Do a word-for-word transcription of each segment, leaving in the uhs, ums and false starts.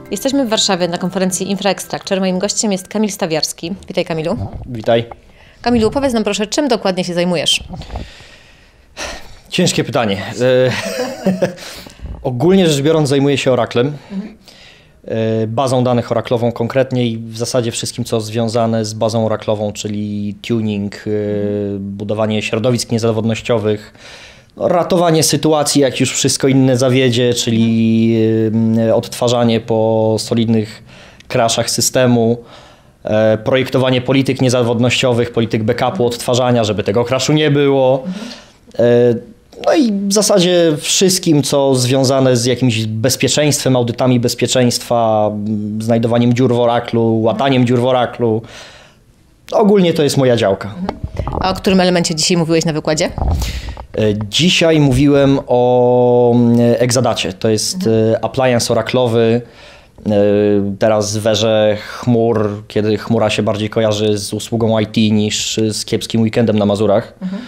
Jesteśmy w Warszawie na konferencji InfraExtracture. Moim gościem jest Kamil Stawiarski. Witaj, Kamilu. Witaj. Kamilu, powiedz nam proszę, czym dokładnie się zajmujesz? Ciężkie pytanie. E, ogólnie rzecz biorąc zajmuję się Oraclem, mhm. e, bazą danych oraklową konkretnie i w zasadzie wszystkim, co związane z bazą oraklową, czyli tuning, e, budowanie środowisk niezawodnościowych, ratowanie sytuacji, jak już wszystko inne zawiedzie, czyli e, odtwarzanie po solidnych crashach systemu, e, projektowanie polityk niezawodnościowych, polityk backupu, odtwarzania, żeby tego crashu nie było. E, No i w zasadzie wszystkim, co związane z jakimś bezpieczeństwem, audytami bezpieczeństwa, znajdowaniem dziur w Oraclu, łataniem dziur w Oraclu. Ogólnie to jest moja działka. A o którym elemencie dzisiaj mówiłeś na wykładzie? Dzisiaj mówiłem o Exadacie. To jest mhm. appliance oraclowy. Teraz w erze chmur, kiedy chmura się bardziej kojarzy z usługą I T niż z kiepskim weekendem na Mazurach. Mhm.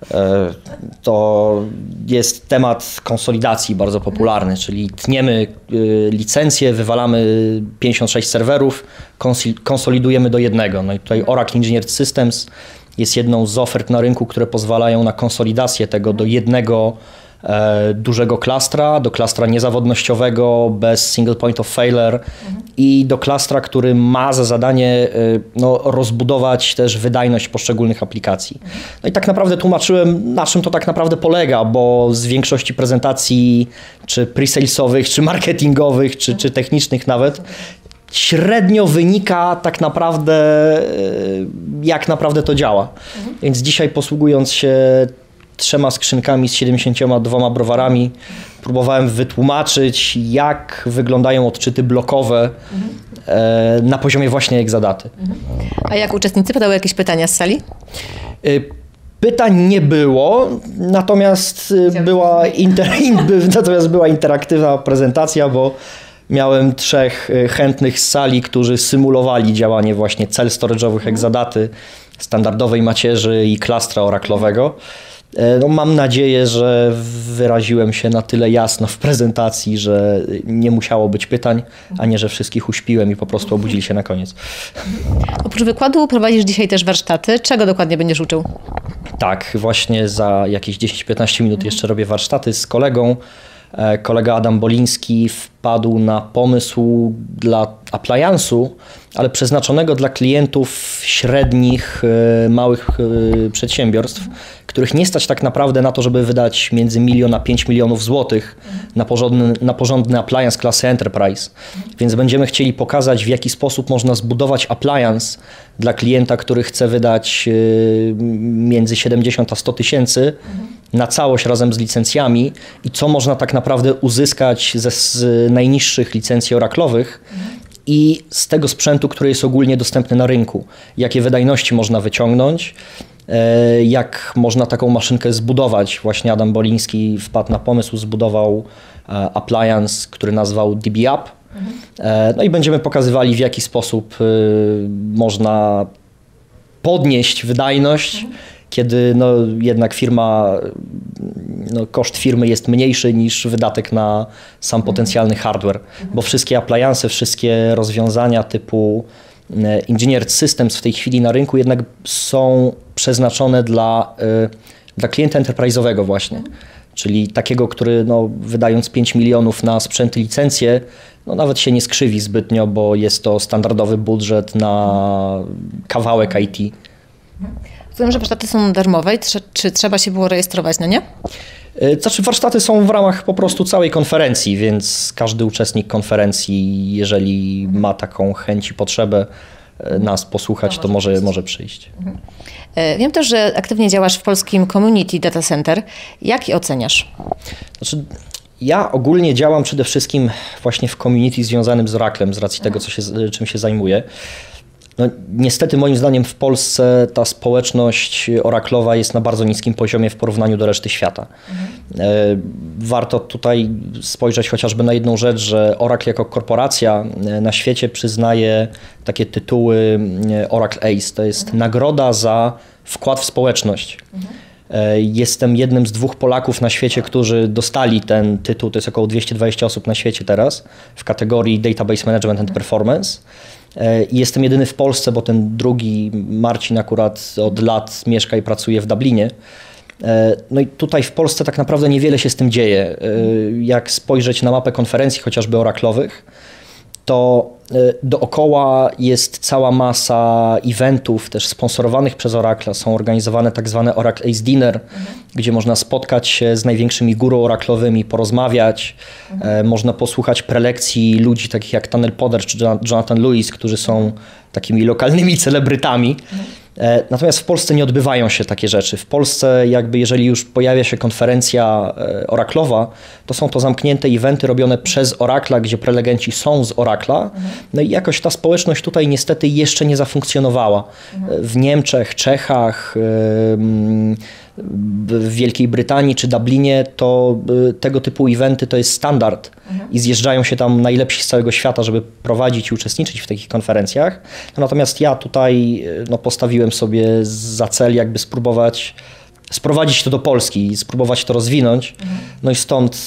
To jest temat konsolidacji bardzo popularny, czyli tniemy licencje, wywalamy pięćdziesiąt sześć serwerów, konsolidujemy do jednego. No i tutaj Oracle Engineered Systems jest jedną z ofert na rynku, które pozwalają na konsolidację tego do jednego e, dużego klastra, do klastra niezawodnościowego, bez single point of failure mhm. i do klastra, który ma za zadanie e, no, rozbudować też wydajność poszczególnych aplikacji. No i tak naprawdę tłumaczyłem, na czym to tak naprawdę polega, bo z większości prezentacji czy pre-salesowych, czy marketingowych, czy, czy technicznych nawet, średnio wynika tak naprawdę, jak naprawdę to działa. Mhm. Więc dzisiaj, posługując się trzema skrzynkami z siedemdziesięcioma dwoma browarami, próbowałem wytłumaczyć, jak wyglądają odczyty blokowe mhm. na poziomie właśnie Exadaty. Mhm. A jak uczestnicy padały jakieś pytania z sali? Pytań nie było, natomiast była, inter, natomiast była interaktywna prezentacja, bo miałem trzech chętnych z sali, którzy symulowali działanie właśnie cel storage'owych Exadaty, standardowej macierzy i klastra oraklowego. No, mam nadzieję, że wyraziłem się na tyle jasno w prezentacji, że nie musiało być pytań, a nie, że wszystkich uśpiłem i po prostu obudzili się na koniec. Oprócz wykładu prowadzisz dzisiaj też warsztaty. Czego dokładnie będziesz uczył? Tak, właśnie za jakieś dziesięć piętnaście minut jeszcze robię warsztaty z kolegą. Kolega Adam Boliński wpadł na pomysł dla appliance'u, ale przeznaczonego dla klientów średnich, małych przedsiębiorstw, których nie stać tak naprawdę na to, żeby wydać między milion a pięć milionów złotych na porządny, na porządny appliance klasy Enterprise. Więc będziemy chcieli pokazać, w jaki sposób można zbudować appliance dla klienta, który chce wydać między siedemdziesiąt a sto tysięcy na całość razem z licencjami i co można tak naprawdę uzyskać ze z najniższych licencji oraclowych i z tego sprzętu, który jest ogólnie dostępny na rynku. Jakie wydajności można wyciągnąć, jak można taką maszynkę zbudować. Właśnie Adam Boliński wpadł na pomysł, zbudował appliance, który nazwał D B App. Mhm. No i będziemy pokazywali, w jaki sposób można podnieść wydajność, mhm. kiedy no, jednak firma, no, koszt firmy jest mniejszy niż wydatek na sam potencjalny hardware, mhm. bo wszystkie appliance, wszystkie rozwiązania typu Engineered Systems w tej chwili na rynku jednak są przeznaczone dla, dla klienta enterprise'owego właśnie, mhm. czyli takiego, który no, wydając pięć milionów na sprzęty, licencje, no, nawet się nie skrzywi zbytnio, bo jest to standardowy budżet na kawałek I T. Wiem, że warsztaty są darmowe. Czy trzeba się było rejestrować, no nie? Znaczy warsztaty są w ramach po prostu całej konferencji, więc każdy uczestnik konferencji, jeżeli ma taką chęć i potrzebę nas posłuchać, to, to może, może, może przyjść. Mhm. Wiem też, że aktywnie działasz w polskim Community Data Center. Jak je oceniasz? Znaczy, ja ogólnie działam przede wszystkim właśnie w community związanym z Oraclem, z racji tego, co się, czym się zajmuję. No, niestety moim zdaniem w Polsce ta społeczność oraclowa jest na bardzo niskim poziomie w porównaniu do reszty świata. Mhm. Warto tutaj spojrzeć chociażby na jedną rzecz, że Oracle jako korporacja na świecie przyznaje takie tytuły Oracle Ace. To jest mhm. nagroda za wkład w społeczność. Mhm. Jestem jednym z dwóch Polaków na świecie, którzy dostali ten tytuł. To jest około dwieście dwadzieścia osób na świecie teraz w kategorii Database Management and Performance. I jestem jedyny w Polsce, bo ten drugi, Marcin, akurat od lat mieszka i pracuje w Dublinie. No i tutaj w Polsce tak naprawdę niewiele się z tym dzieje. Jak spojrzeć na mapę konferencji chociażby oraclowych, to dookoła jest cała masa eventów też sponsorowanych przez Oracle. Są organizowane tak zwane Oracle Ace Dinner, mhm. gdzie można spotkać się z największymi guru oraclowymi, porozmawiać. Mhm. Można posłuchać prelekcji ludzi takich jak Tanel Poder czy Jonathan Lewis, którzy są takimi lokalnymi celebrytami. Mhm. Natomiast w Polsce nie odbywają się takie rzeczy. W Polsce jakby jeżeli już pojawia się konferencja oraclowa, to są to zamknięte eventy robione przez Oracla, gdzie prelegenci są z Oracla. Mhm. No i jakoś ta społeczność tutaj niestety jeszcze nie zafunkcjonowała. Mhm. W Niemczech, Czechach, w Wielkiej Brytanii czy Dublinie to tego typu eventy to jest standard mhm. i zjeżdżają się tam najlepsi z całego świata, żeby prowadzić i uczestniczyć w takich konferencjach. No natomiast ja tutaj no, postawiłem sobie za cel jakby spróbować sprowadzić to do Polski i spróbować to rozwinąć. Mhm. No i stąd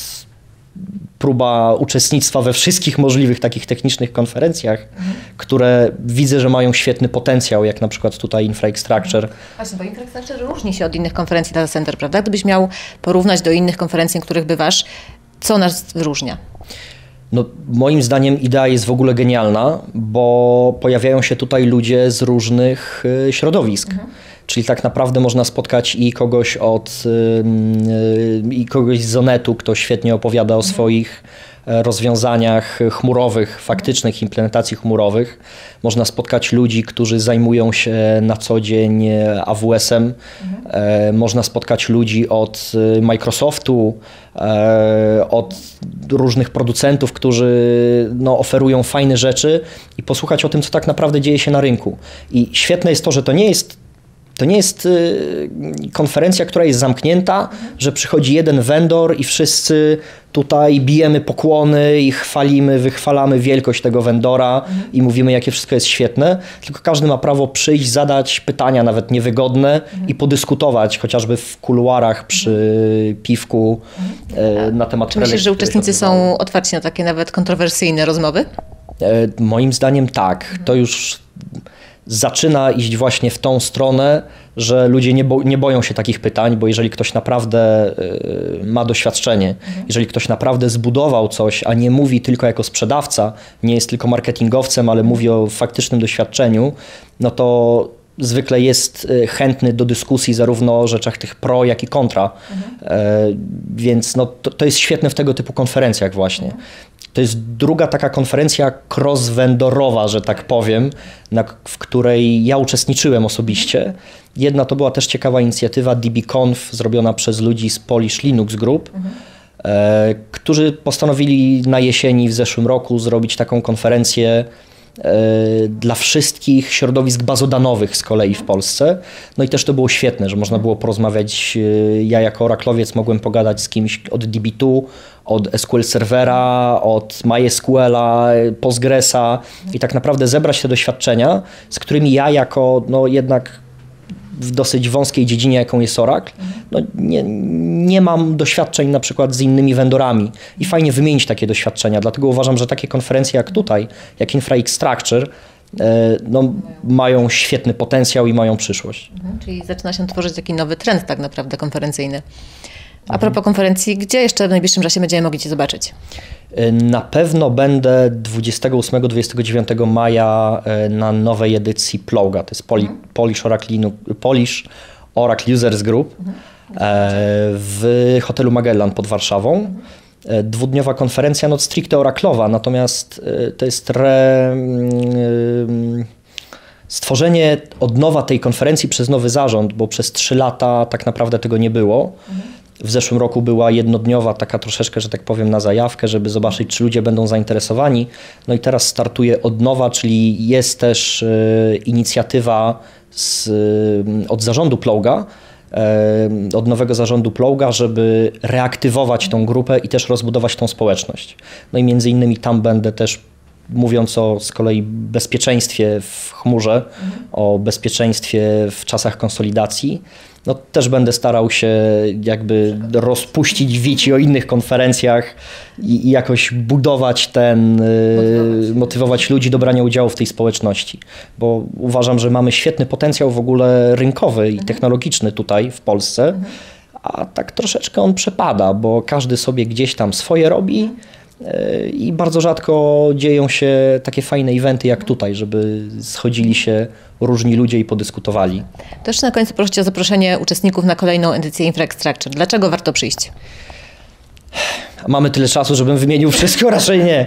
próba uczestnictwa we wszystkich możliwych takich technicznych konferencjach, mhm. które widzę, że mają świetny potencjał, jak na przykład tutaj InfraStructure. Właśnie, bo InfraStructure różni się od innych konferencji Data Center, prawda? Gdybyś miał porównać do innych konferencji, na których bywasz, co nas wyróżnia? No, moim zdaniem idea jest w ogóle genialna, bo pojawiają się tutaj ludzie z różnych y, środowisk. Mhm. Czyli tak naprawdę można spotkać i kogoś od yy, i kogoś z Zonetu, kto świetnie opowiada o swoich rozwiązaniach chmurowych, faktycznych implementacji chmurowych. Można spotkać ludzi, którzy zajmują się na co dzień A W S-em. Mhm. Można spotkać ludzi od Microsoftu, od różnych producentów, którzy no, oferują fajne rzeczy i posłuchać o tym, co tak naprawdę dzieje się na rynku. I świetne jest to, że to nie jest To nie jest konferencja, która jest zamknięta, że przychodzi jeden vendor i wszyscy tutaj bijemy pokłony i chwalimy, wychwalamy wielkość tego vendora mhm. i mówimy, jakie wszystko jest świetne, tylko każdy ma prawo przyjść, zadać pytania nawet niewygodne mhm. i podyskutować, chociażby w kuluarach przy piwku mhm. na temat Czy myślisz, że uczestnicy są otwarci na takie nawet kontrowersyjne rozmowy? Moim zdaniem tak. Mhm. To już zaczyna iść właśnie w tą stronę, że ludzie nie, bo, nie boją się takich pytań, bo jeżeli ktoś naprawdę y, ma doświadczenie, mhm. jeżeli ktoś naprawdę zbudował coś, a nie mówi tylko jako sprzedawca, nie jest tylko marketingowcem, ale mówi o faktycznym doświadczeniu, no to zwykle jest chętny do dyskusji zarówno o rzeczach tych pro, jak i kontra. Mhm. E, więc no, to, to jest świetne w tego typu konferencjach właśnie. Mhm. To jest druga taka konferencja cross-vendorowa, że tak powiem, na, w której ja uczestniczyłem osobiście. Jedna to była też ciekawa inicjatywa DBConf zrobiona przez ludzi z Polish Linux Group, mhm. e, którzy postanowili na jesieni w zeszłym roku zrobić taką konferencję e, dla wszystkich środowisk bazodanowych z kolei w Polsce. No i też to było świetne, że można było porozmawiać. Ja jako oraclowiec mogłem pogadać z kimś od D B dwa, od S Q L Servera, od MySQL-a, Postgresa i tak naprawdę zebrać te doświadczenia, z którymi ja jako no jednak w dosyć wąskiej dziedzinie, jaką jest Oracle, no nie, nie mam doświadczeń na przykład z innymi vendorami i fajnie wymienić takie doświadczenia. Dlatego uważam, że takie konferencje jak tutaj, jak InfraStructure, no, mają świetny potencjał i mają przyszłość. Mhm, czyli zaczyna się tworzyć taki nowy trend tak naprawdę konferencyjny. A propos konferencji, gdzie jeszcze w najbliższym czasie będziemy mogli Cię zobaczyć? Na pewno będę dwudziestego ósmego do dwudziestego dziewiątego maja na nowej edycji Plouga. To jest Poli, mhm. Polish, Oracle, Polish Oracle Users Group mhm. w hotelu Magellan pod Warszawą. Mhm. Dwudniowa konferencja, no stricte oraclowa, natomiast to jest re... stworzenie od nowa tej konferencji przez nowy zarząd, bo przez trzy lata tak naprawdę tego nie było. Mhm. W zeszłym roku była jednodniowa, taka troszeczkę, że tak powiem, na zajawkę, żeby zobaczyć, czy ludzie będą zainteresowani. No i teraz startuje od nowa, czyli jest też y, inicjatywa z, y, od zarządu Plouga, y, od nowego zarządu Plouga, żeby reaktywować tą grupę i też rozbudować tą społeczność. No i między innymi tam będę też mówiąc o z kolei bezpieczeństwie w chmurze, mhm. o bezpieczeństwie w czasach konsolidacji, no też będę starał się jakby rozpuścić wici o innych konferencjach i, i jakoś budować ten, motywować. motywować ludzi do brania udziału w tej społeczności. Bo uważam, że mamy świetny potencjał w ogóle rynkowy i mhm. technologiczny tutaj w Polsce, mhm. a tak troszeczkę on przepada, bo każdy sobie gdzieś tam swoje robi i bardzo rzadko dzieją się takie fajne eventy jak tutaj, żeby schodzili się różni ludzie i podyskutowali. To jeszcze na końcu proszę Cię o zaproszenie uczestników na kolejną edycję Infrastructure. Dlaczego warto przyjść? Mamy tyle czasu, żebym wymienił wszystko, raczej nie.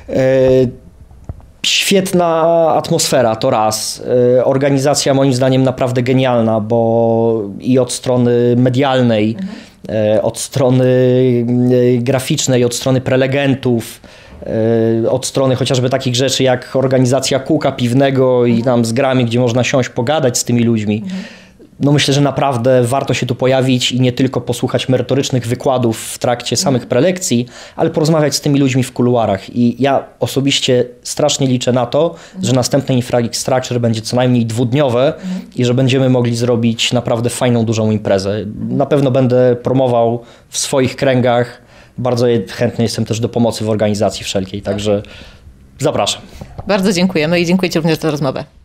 Świetna atmosfera, to raz. Organizacja moim zdaniem naprawdę genialna, bo i od strony medialnej, mhm. od strony graficznej, od strony prelegentów, od strony chociażby takich rzeczy jak organizacja kółka piwnego i tam z grami, gdzie można siąść, pogadać z tymi ludźmi. Mhm. No myślę, że naprawdę warto się tu pojawić i nie tylko posłuchać merytorycznych wykładów w trakcie samych prelekcji, ale porozmawiać z tymi ludźmi w kuluarach. I ja osobiście strasznie liczę na to, że następne Infrastructure będzie co najmniej dwudniowe i że będziemy mogli zrobić naprawdę fajną, dużą imprezę. Na pewno będę promował w swoich kręgach. Bardzo chętny jestem też do pomocy w organizacji wszelkiej, także zapraszam. Bardzo dziękujemy i dziękuję Ci również za rozmowę.